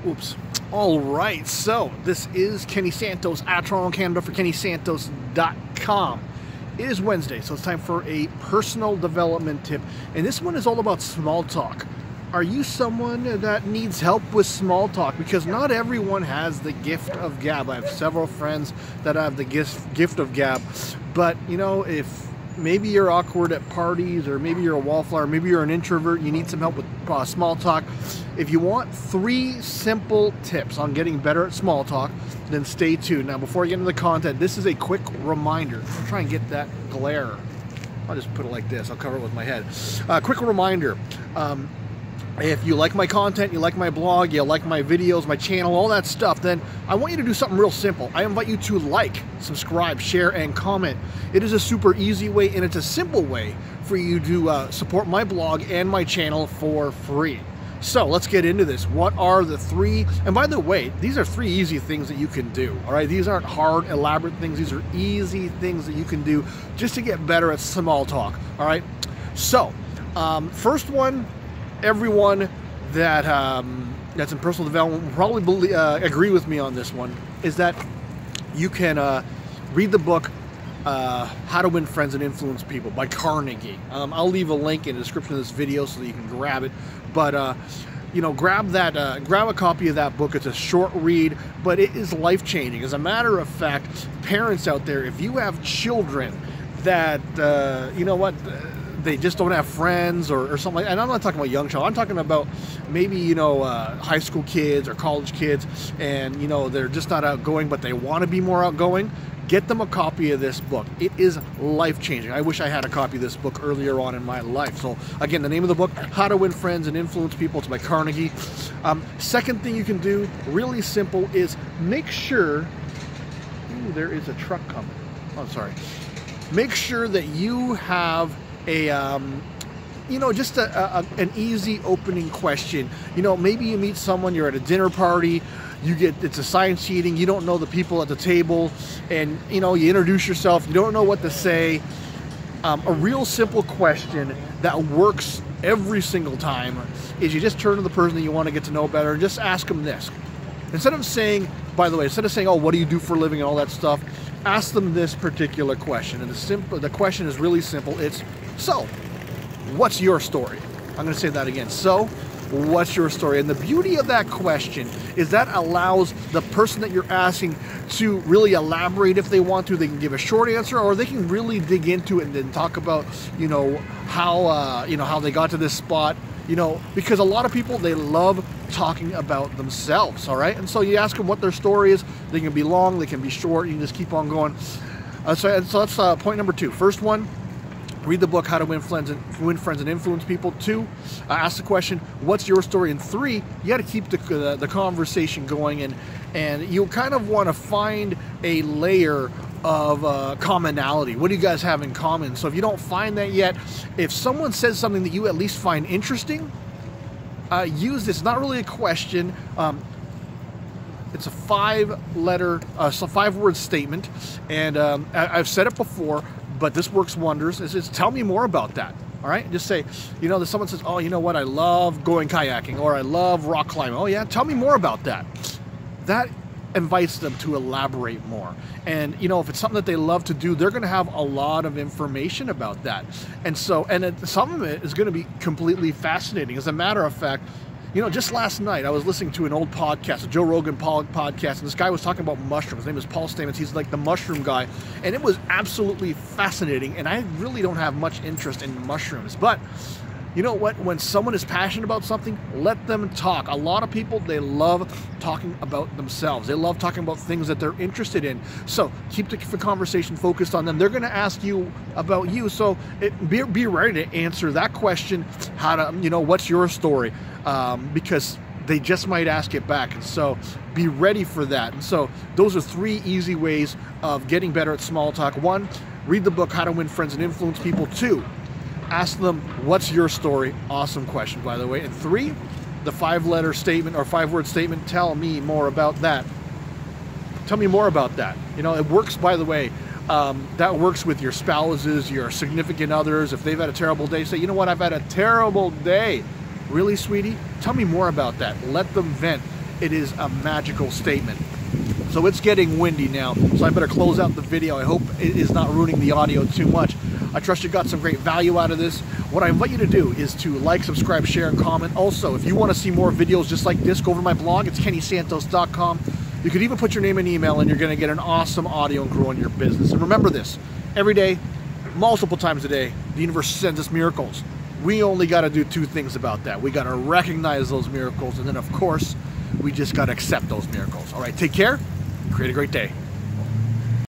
Oops. All right, so this is Kenny Santos at Toronto, Canada for KennySantos.com. It is Wednesday, so it's time for a personal development tip, and this one is all about small talk. Are you someone that needs help with small talk? Because not everyone has the gift of gab. I have several friends that have the gift of gab, but you know, if maybe you're awkward at parties, or maybe you're a wallflower, maybe you're an introvert, you need some help with small talk. If you want 3 simple tips on getting better at small talk, then stay tuned. Now, before I get into the content, this is a quick reminder. I'll try and get that glare. I'll just put it like this. I'll cover it with my head. Quick reminder. If you like my content, you like my blog, you like my videos, my channel, all that stuff, then I want you to do something real simple. I invite you to like, subscribe, share, and comment. It is a super easy way, and it's a simple way for you to support my blog and my channel for free. So let's get into this. What are the 3, and by the way, these are 3 easy things that you can do, all right? These aren't hard, elaborate things. These are easy things that you can do just to get better at small talk, all right? So, first one, everyone that that's in personal development will probably agree with me on this one, is that you can read the book How to Win Friends and Influence People by Carnegie. I'll leave a link in the description of this video so that you can grab it. But you know, grab a copy of that book. It's a short read, but it is life-changing. As a matter of fact, parents out there, if you have children that you know what, they just don't have friends or something like that. And I'm not talking about young children. I'm talking about maybe, you know, high school kids or college kids, and, you know, they're just not outgoing, but they want to be more outgoing. Get them a copy of this book. It is life-changing. I wish I had a copy of this book earlier on in my life. So, again, the name of the book, How to Win Friends and Influence People. It's by Carnegie. Second thing you can do, really simple, is make sure... Ooh, there is a truck coming. Oh, sorry. Make sure that you have a, you know, just an easy opening question. You know, maybe you meet someone, you're at a dinner party, it's a science sheeting, you don't know the people at the table, and, you know, you introduce yourself, you don't know what to say. A real simple question that works every single time is you just turn to the person that you want to get to know better and just ask them this. Instead of saying, by the way, oh, what do you do for a living and all that stuff, ask them this particular question. And the question is really simple. It's, so, what's your story? I'm going to say that again. So, what's your story? And the beauty of that question is that allows the person that you're asking to really elaborate if they want to. They can give a short answer, or they can really dig into it and then talk about, you know, how they got to this spot. You know, because a lot of people, they love talking about themselves, all right? And so you ask them what their story is. They can be long, they can be short. You can just keep on going. So that's point number 2. First one, read the book, How to Win Friends and Influence People. 2, ask the question, what's your story? And 3, you got to keep the conversation going, and you kind of want to find a layer of commonality. What do you guys have in common? So if you don't find that yet, if someone says something that you at least find interesting, use this. It's not really a question. It's a 5-word statement, and I've said it before, but this works wonders. It's tell me more about that. All right, just say, you know, that someone says, oh, you know what, I love going kayaking, or I love rock climbing. Oh yeah, tell me more about that. That invites them to elaborate more. And, you know, if it's something that they love to do, they're going to have a lot of information about that. And so, some of it is going to be completely fascinating. As a matter of fact, you know, just last night I was listening to an old podcast, a Joe Rogan podcast, and this guy was talking about mushrooms. His name is Paul Stamets. He's like the mushroom guy, and it was absolutely fascinating. And I really don't have much interest in mushrooms, but you know what? When someone is passionate about something, let them talk. A lot of people, they love talking about themselves. They love talking about things that they're interested in. So keep the conversation focused on them. They're going to ask you about you. So be ready to answer that question. How to, you know, what's your story? Because they just might ask it back. And so be ready for that. And so those are 3 easy ways of getting better at small talk. 1, read the book, How to Win Friends and Influence People. 2, ask them, what's your story? Awesome question, by the way. And 3, the 5-letter statement or 5-word statement, tell me more about that. Tell me more about that. You know, it works, by the way, that works with your spouses, your significant others. If they've had a terrible day, say, you know what, I've had a terrible day. Really, sweetie? Tell me more about that. Let them vent. it is a magical statement. So it's getting windy now, so I better close out the video. I hope it is not ruining the audio too much. I trust you got some great value out of this. What I invite you to do is to like, subscribe, share, and comment. Also, if you want to see more videos just like this, go over to my blog. It's KennySantos.com. You could even put your name and email, and you're going to get an awesome audio and grow in your business. And remember this, every day, multiple times a day, the universe sends us miracles. We only got to do two things about that. We got to recognize those miracles, and then, of course, we just got to accept those miracles. All right, take care. Create a great day.